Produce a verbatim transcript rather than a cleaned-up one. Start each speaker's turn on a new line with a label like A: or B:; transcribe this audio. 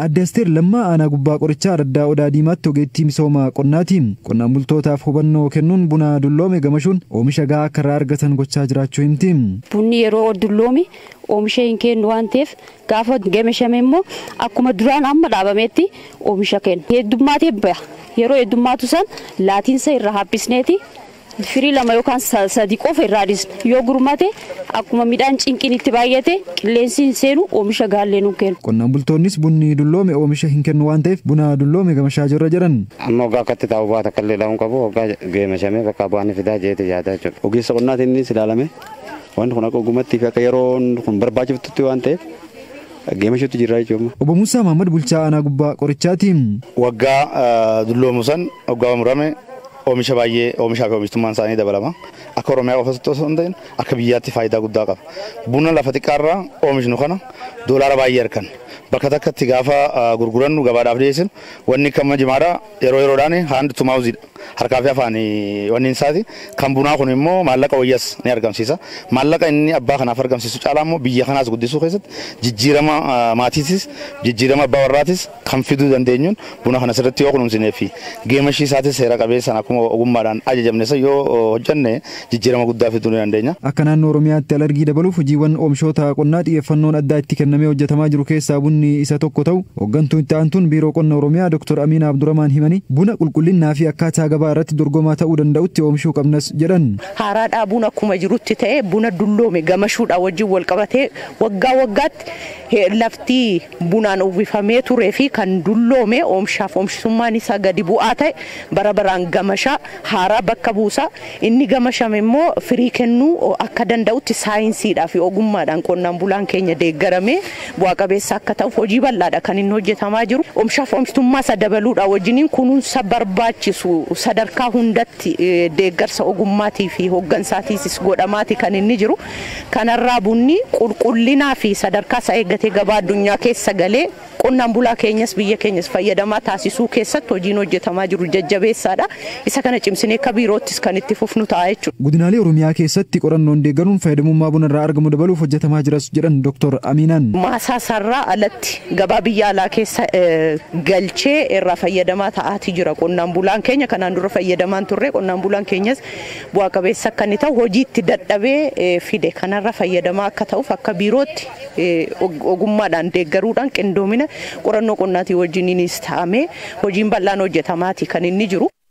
A: Addeester lamma ana gubbaa qorichaa Raddaa Odaa Diimaatti ogeettii misooma qonnaati. Qonnaan bultootaaf hubannoo kennuun buna dulloome gamashuun oomisha gahaa akka irraa argatan gochaa jiraachuu himti.
B: Bunni yeroo dulloome oomisha hin kennu waan ta'eef gaafa gamashame immoo akkuma duraan amma dhaabametti oomisha kenna. Heddummaatee ba'a. Yeroo heddummaatu san laatiinsa irra haphisneeti firii lama yookaan sadii qofa irraa dhisna. Yoo gurmate akkuma midhaan cinqiin itti baay'ate qilleensi hin seenu oomisha gaallee nu kennu.
A: Qonnaan bultoonnis bunni dulloome oomisha hin kennu waan ta'eef buna dulloome gamashaa jirra jiran.
C: Amma ogaa akkatti taa'u baata kallee dhahuun qabu ogaa gamashame bakka bu'aan fidaa jeeti yaada jechuudha. Ogeessa qonnaatiin innis ilaalame wanti kun akka ogummaatti fi akka yeroon kun barbaachiftutti waan ta'eef gamashuutti jirra jechuudha.
A: Obbo Musaa Mahammad bulchaa aanaa gubbaa qorichaati.
D: Waggaa dulloomu san waggaa murame oomisha baay'ee oomishaa fi oomishtummaan isaanii dabalama. Akka Oromiyaa qofatti osoo hin ta'in akka biyyaatti faayidaa guddaa qaba. Buna lafa xiqqaarraa oomishnu kana doolaara baay'ee argan. Bakka takkatti gaafa gurgurannu gabaadhaaf dhiyeessinu wanni kamma jimaadha yeroo yeroodhaan haandi tumaawuziidha. Harkaa fi afaan wanni isaati kan bunaa kun immoo maallaqa wayyaas ni argamsiisa. Maallaqa inni abbaa kanaaf argamsiisu caalaa immoo biyya kanaas guddisuu keessatti jijjiirama maatiitis jijjiirama abbaa warraatis kan fiduu dandeenyuun buna kana sirriitti yoo kunuunsinee fi geemashii isaatis seera qabeessaan akkuma ogummaadhaan ajajamne yoo hojjanne jijjiirama guddaa fiduu ni dandeenya.
A: Akka naannoo Oromiyaatti alargii dabaluuf hojiiwwan oomishoota qonnaa xiyyeeffannoon addaa itti kennamee hojjetamaa jiru keessaa bunni isa tokko ta'u hooggantuu itti aantuun biiroo qonna Oromiyaa Dr. Amiina Abdurrahmaan himanii buna qulqullinnaa fi akkaataa gabaa irratti dorgomaa ta'uu danda'utti oomishuu qabnas jedhan.
E: Haaraadhaa buna akkuma jirutti ta'e buna dulloome gamashuudhaa wajjin wal qabatee waggaa waggaatti laftii bunaan uwwifamee turee fi kan dulloome oomishaaf oomishtummaan isaa gadi bu'aa ta'e bara baraan gamashaa haaraa bakka buusaa. Inni gamashame immoo firii kennuu akka danda'utti saayinsiidhaa fi ogummaadhaan qonnaan bulaan keenya deeggaramee bu'aa qabeessa akka ta'uuf hojii bal'aadha kan inni hojjetamaa jiru. Oomishaaf oomishtummaa isa dabaluudhaa wajjiniin kunuunsa barbaachisu sadarkaa hundatti deeggarsa ogummaatii fi hooggansaatiisis godhamaati kan inni jiru. Kanarraa bunni qulqullinaa fi sadarkaa isaa eeggatee gabaa addunyaa keessa galee qonnaan bulaa keenyas biyya keenyas fayyadamaa taasisuu keessatti hojiin hojjetamaa jiru jajjabeessaadha. Isa kana cimsinee akka biiroottis kan itti fufnu ta'a jechuudha.
A: Godinaalee Oromiyaa keessatti qorannoon deeggaruun fayyadamummaa bunarraa argamu dabaluuf hojjetamaa jiras jedhan Dr. Aminaan.
E: Maasaa sarraa alatti gabaa biyya alaa keessa galchee irraa fayyadamaa ta'aatii jira qonnaan bulaan keenya. Kanaan dura fayyadamaan turre qonnaan bulaan keenyas bu'aa qabeessa akka inni ta'u hojii itti dadhabee fide kanarra fayyadamaa akka ta'uuf akka biirootti ogummaadhaan deeggaruudhaan qindoomina qorannoo qonnaatii wajjiniinis ta'amee hojiin bal'aan hojjetamaati kan inni jiru.